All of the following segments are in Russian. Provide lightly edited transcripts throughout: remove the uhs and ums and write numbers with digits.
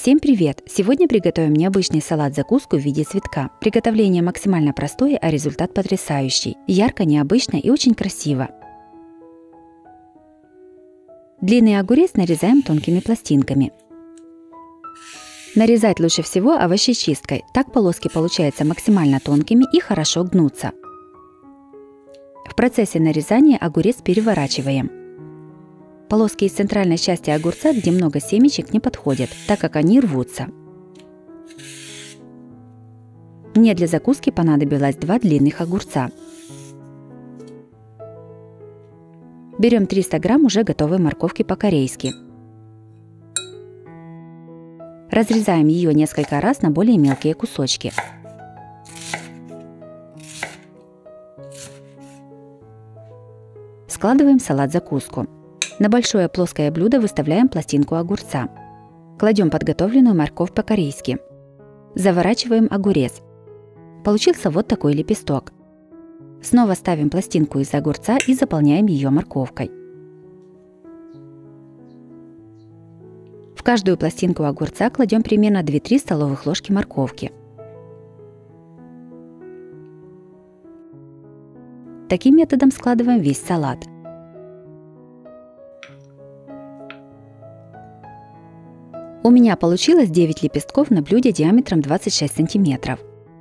Всем привет! Сегодня приготовим необычный салат-закуску в виде цветка. Приготовление максимально простое, а результат потрясающий. Ярко, необычно и очень красиво. Длинный огурец нарезаем тонкими пластинками. Нарезать лучше всего овощечисткой, так полоски получаются максимально тонкими и хорошо гнутся. В процессе нарезания огурец переворачиваем. Полоски из центральной части огурца, где много семечек, не подходят, так как они рвутся. Мне для закуски понадобилось 2 длинных огурца. Берем 300 грамм уже готовой морковки по-корейски. Разрезаем ее несколько раз на более мелкие кусочки. Складываем салат-закуску. На большое плоское блюдо выставляем пластинку огурца. Кладем подготовленную морковь по-корейски. Заворачиваем огурец. Получился вот такой лепесток. Снова ставим пластинку из огурца и заполняем ее морковкой. В каждую пластинку огурца кладем примерно 2-3 столовых ложки морковки. Таким методом складываем весь салат. У меня получилось 9 лепестков на блюде диаметром 26 сантиметров.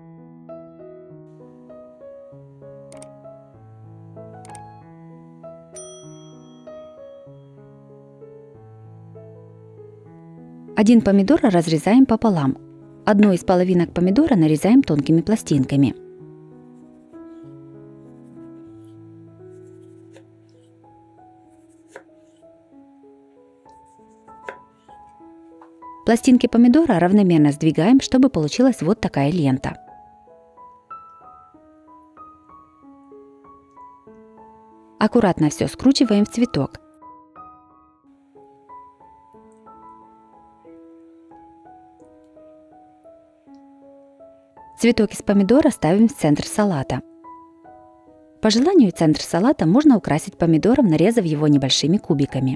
Один помидор разрезаем пополам. Одну из половинок помидора нарезаем тонкими пластинками. Пластинки помидора равномерно сдвигаем, чтобы получилась вот такая лента. Аккуратно все скручиваем в цветок. Цветок из помидора ставим в центр салата. По желанию центр салата можно украсить помидором, нарезав его небольшими кубиками.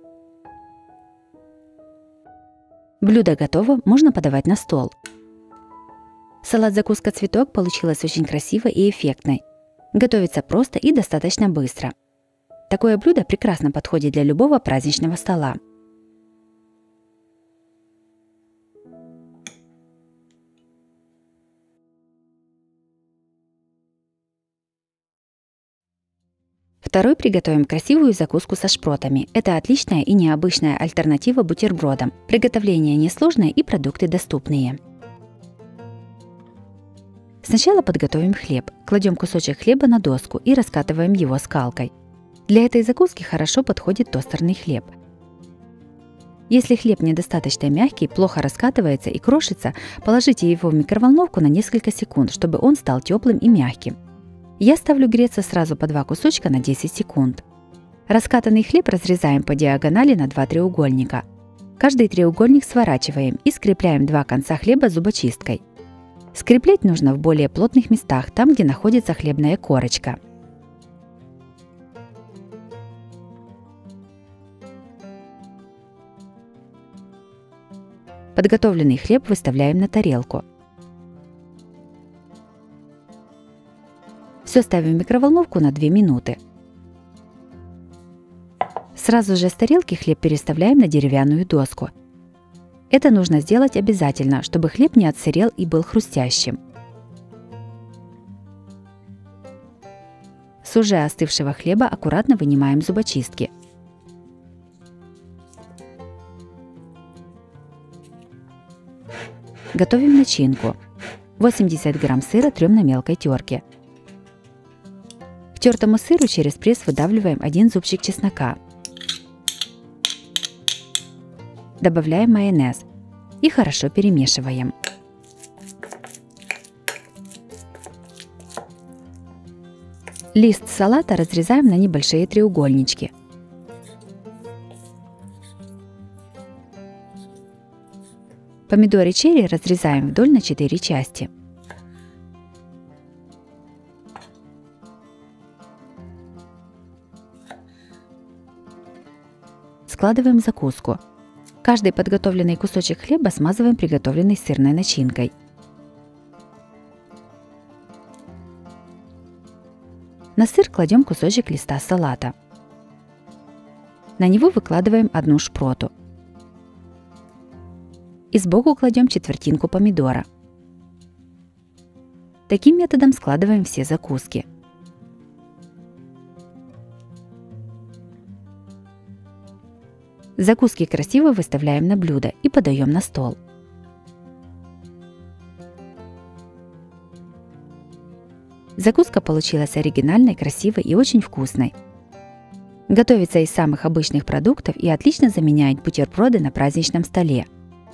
Блюдо готово, можно подавать на стол. Салат-закуска цветок получилась очень красивой и эффектной. Готовится просто и достаточно быстро. Такое блюдо прекрасно подходит для любого праздничного стола. Второй приготовим красивую закуску со шпротами. Это отличная и необычная альтернатива бутербродам. Приготовление несложное и продукты доступные. Сначала подготовим хлеб. Кладем кусочек хлеба на доску и раскатываем его скалкой. Для этой закуски хорошо подходит тостерный хлеб. Если хлеб недостаточно мягкий, плохо раскатывается и крошится, положите его в микроволновку на несколько секунд, чтобы он стал теплым и мягким. Я ставлю греться сразу по 2 кусочка на 10 секунд. Раскатанный хлеб разрезаем по диагонали на 2 треугольника. Каждый треугольник сворачиваем и скрепляем 2 конца хлеба зубочисткой. Скреплять нужно в более плотных местах, там, где находится хлебная корочка. Подготовленный хлеб выставляем на тарелку. Все ставим в микроволновку на 2 минуты. Сразу же с тарелки хлеб переставляем на деревянную доску. Это нужно сделать обязательно, чтобы хлеб не отсырел и был хрустящим. С уже остывшего хлеба аккуратно вынимаем зубочистки. Готовим начинку. 80 грамм сыра трем на мелкой терке. К тертому сыру через пресс выдавливаем 1 зубчик чеснока. Добавляем майонез и хорошо перемешиваем. Лист салата разрезаем на небольшие треугольнички. Помидоры черри разрезаем вдоль на 4 части. Складываем закуску. Каждый подготовленный кусочек хлеба смазываем приготовленной сырной начинкой. На сыр кладем кусочек листа салата. На него выкладываем одну шпроту. И сбоку кладем четвертинку помидора. Таким методом складываем все закуски. Закуски красиво выставляем на блюдо и подаем на стол. Закуска получилась оригинальной, красивой и очень вкусной. Готовится из самых обычных продуктов и отлично заменяет бутерброды на праздничном столе.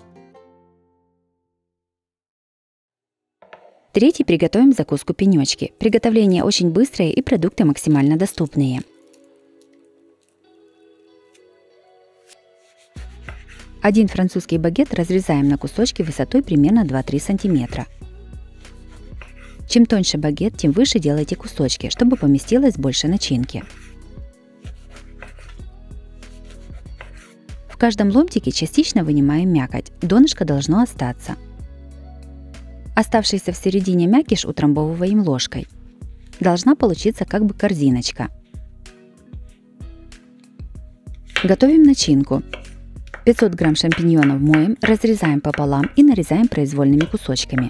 Третий приготовим закуску пенечки. Приготовление очень быстрое и продукты максимально доступные. Один французский багет разрезаем на кусочки высотой примерно 2-3 см. Чем тоньше багет, тем выше делайте кусочки, чтобы поместилось больше начинки. В каждом ломтике частично вынимаем мякоть, донышко должно остаться. Оставшийся в середине мякиш утрамбовываем ложкой. Должна получиться как бы корзиночка. Готовим начинку. 500 грамм шампиньонов моем, разрезаем пополам и нарезаем произвольными кусочками.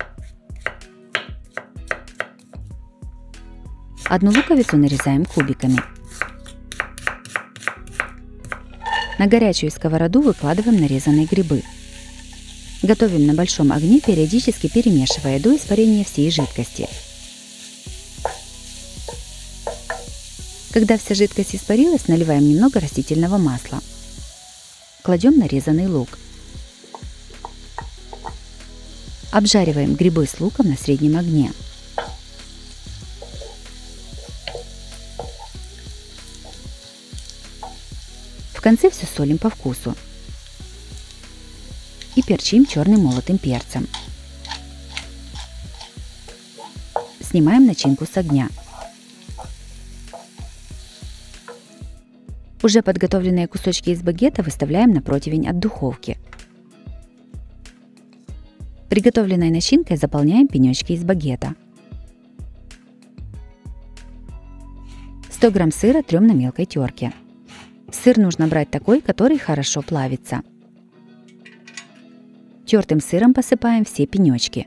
Одну луковицу нарезаем кубиками. На горячую сковороду выкладываем нарезанные грибы. Готовим на большом огне, периодически перемешивая до испарения всей жидкости. Когда вся жидкость испарилась, наливаем немного растительного масла. Кладем нарезанный лук. Обжариваем грибы с луком на среднем огне. В конце все солим по вкусу. И перчим черным молотым перцем. Снимаем начинку с огня. Уже подготовленные кусочки из багета выставляем на противень от духовки. Приготовленной начинкой заполняем пенечки из багета. 100 грамм сыра трем на мелкой терке. Сыр нужно брать такой, который хорошо плавится. Тертым сыром посыпаем все пенечки.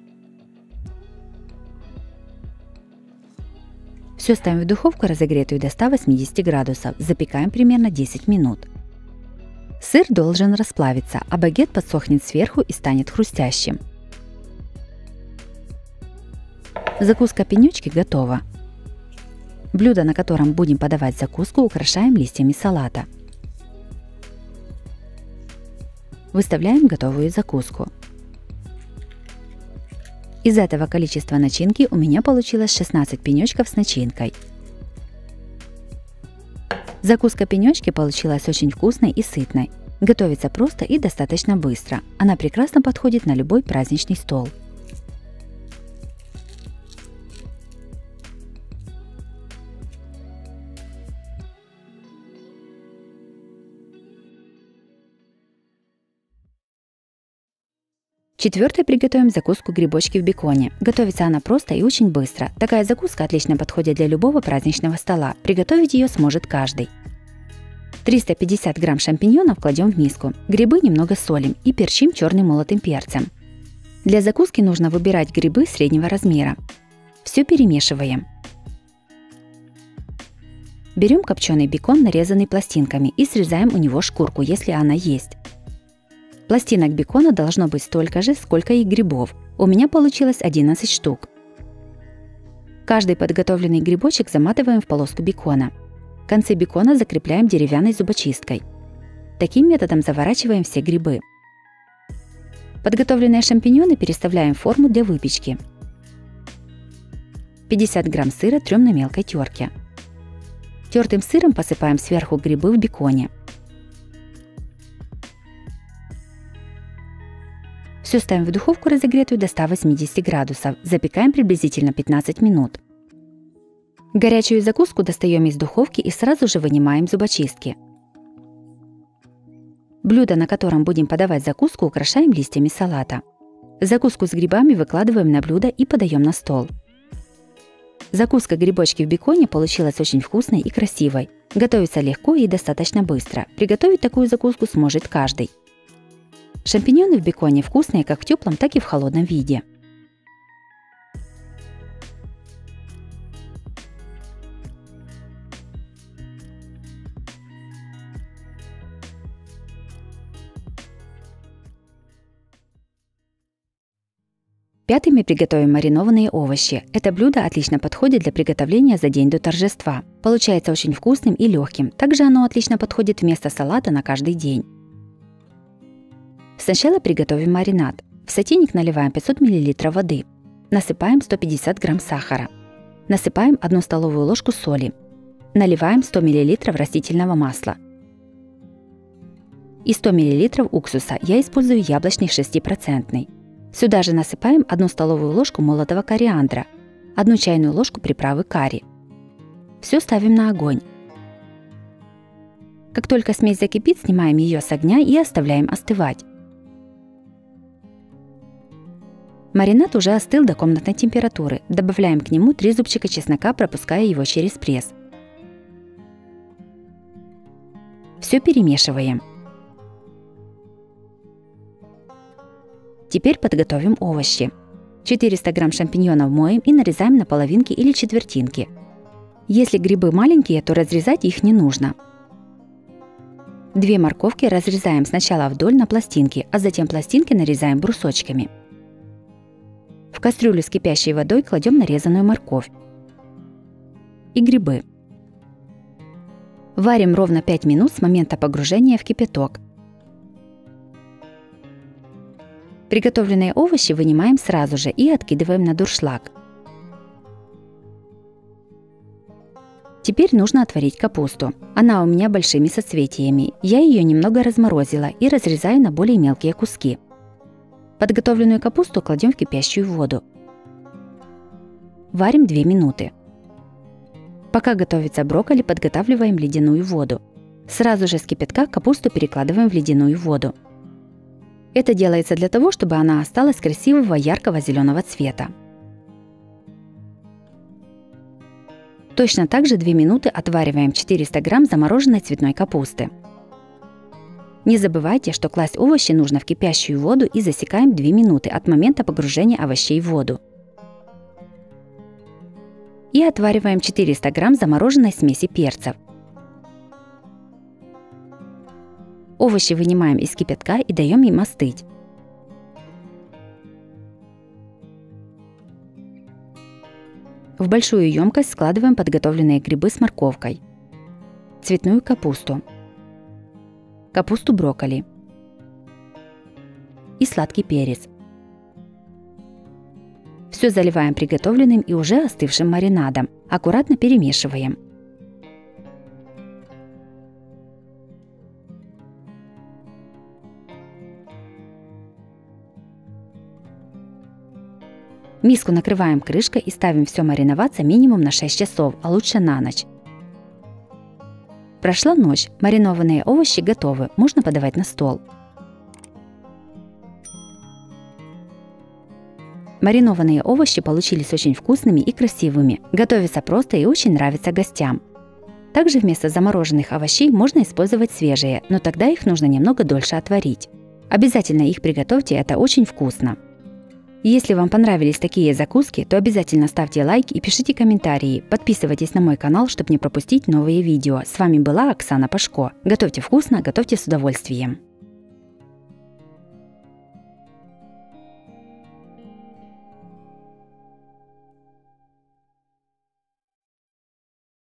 Все ставим в духовку, разогретую до 180 градусов. Запекаем примерно 10 минут. Сыр должен расплавиться, а багет подсохнет сверху и станет хрустящим. Закуска пенечки готова. Блюдо, на котором будем подавать закуску, украшаем листьями салата. Выставляем готовую закуску. Из этого количества начинки у меня получилось 16 пенечков с начинкой. Закуска пенечки получилась очень вкусной и сытной. Готовится просто и достаточно быстро. Она прекрасно подходит на любой праздничный стол. Четвертое приготовим закуску грибочки в беконе. Готовится она просто и очень быстро. Такая закуска отлично подходит для любого праздничного стола. Приготовить ее сможет каждый. 350 грамм шампиньонов кладем в миску. Грибы немного солим и перчим черным молотым перцем. Для закуски нужно выбирать грибы среднего размера. Все перемешиваем. Берем копченый бекон, нарезанный пластинками, и срезаем у него шкурку, если она есть. Пластинок бекона должно быть столько же, сколько и грибов. У меня получилось 11 штук. Каждый подготовленный грибочек заматываем в полоску бекона. Концы бекона закрепляем деревянной зубочисткой. Таким методом заворачиваем все грибы. Подготовленные шампиньоны переставляем в форму для выпечки. 50 грамм сыра трем на мелкой терке. Тертым сыром посыпаем сверху грибы в беконе. Все ставим в духовку, разогретую до 180 градусов. Запекаем приблизительно 15 минут. Горячую закуску достаем из духовки и сразу же вынимаем зубочистки. Блюдо, на котором будем подавать закуску, украшаем листьями салата. Закуску с грибами выкладываем на блюдо и подаем на стол. Закуска грибочки в беконе получилась очень вкусной и красивой. Готовится легко и достаточно быстро. Приготовить такую закуску сможет каждый. Шампиньоны в беконе вкусные как в теплом, так и в холодном виде. Пятый мы приготовим маринованные овощи. Это блюдо отлично подходит для приготовления за день до торжества. Получается очень вкусным и легким. Также оно отлично подходит вместо салата на каждый день. Сначала приготовим маринад. В сотейник наливаем 500 мл воды. Насыпаем 150 г сахара. Насыпаем 1 столовую ложку соли. Наливаем 100 мл растительного масла. И 100 мл уксуса. Я использую яблочный 6%. Сюда же насыпаем 1 столовую ложку молотого кориандра, 1 чайную ложку приправы карри. Все ставим на огонь. Как только смесь закипит, снимаем ее с огня и оставляем остывать. Маринад уже остыл до комнатной температуры. Добавляем к нему 3 зубчика чеснока, пропуская его через пресс. Все перемешиваем. Теперь подготовим овощи. 400 грамм шампиньонов моем и нарезаем на половинки или четвертинки. Если грибы маленькие, то разрезать их не нужно. 2 морковки разрезаем сначала вдоль на пластинки, а затем пластинки нарезаем брусочками. В кастрюлю с кипящей водой кладем нарезанную морковь и грибы. Варим ровно 5 минут с момента погружения в кипяток. Приготовленные овощи вынимаем сразу же и откидываем на дуршлаг. Теперь нужно отварить капусту. Она у меня большими соцветиями. Я ее немного разморозила и разрезаю на более мелкие куски. Подготовленную капусту кладем в кипящую воду. Варим 2 минуты. Пока готовится брокколи, подготавливаем ледяную воду. Сразу же с кипятка капусту перекладываем в ледяную воду. Это делается для того, чтобы она осталась красивого яркого зеленого цвета. Точно так же 2 минуты отвариваем 400 грамм замороженной цветной капусты. Не забывайте, что класть овощи нужно в кипящую воду и засекаем 2 минуты от момента погружения овощей в воду. И отвариваем 400 грамм замороженной смеси перцев. Овощи вынимаем из кипятка и даем им остыть. В большую емкость складываем подготовленные грибы с морковкой, цветную капусту, капусту брокколи и сладкий перец. Все заливаем приготовленным и уже остывшим маринадом. Аккуратно перемешиваем. Миску накрываем крышкой и ставим все мариноваться минимум на 6 часов, а лучше на ночь. Прошла ночь, маринованные овощи готовы, можно подавать на стол. Маринованные овощи получились очень вкусными и красивыми, готовятся просто и очень нравятся гостям. Также вместо замороженных овощей можно использовать свежие, но тогда их нужно немного дольше отварить. Обязательно их приготовьте, это очень вкусно. Если вам понравились такие закуски, то обязательно ставьте лайк и пишите комментарии. Подписывайтесь на мой канал, чтобы не пропустить новые видео. С вами была Оксана Пашко. Готовьте вкусно, готовьте с удовольствием.